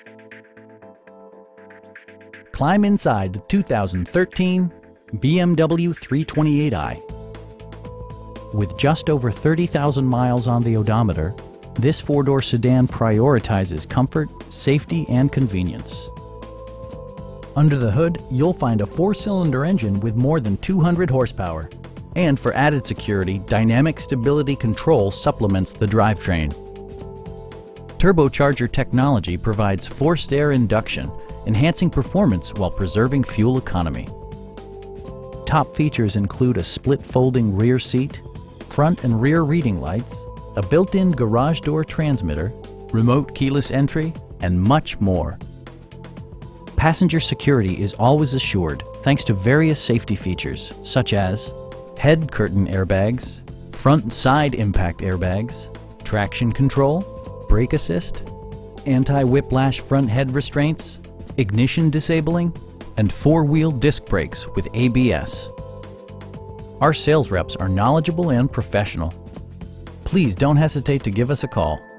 Climb inside the 2013 BMW 328i. With just over 30,000 miles on the odometer, this four-door sedan prioritizes comfort, safety, and convenience. Under the hood, you'll find a four-cylinder engine with more than 200 horsepower. And for added security, dynamic stability control supplements the drivetrain. Turbocharger technology provides forced air induction, enhancing performance while preserving fuel economy. Top features include a split folding rear seat, front and rear reading lights, a built-in garage door transmitter, remote keyless entry, and much more. Passenger security is always assured thanks to various safety features such as head curtain airbags, front and side impact airbags, traction control, brake assist, anti-whiplash front head restraints, ignition disabling, and four-wheel disc brakes with ABS. Our sales reps are knowledgeable and professional. Please don't hesitate to give us a call.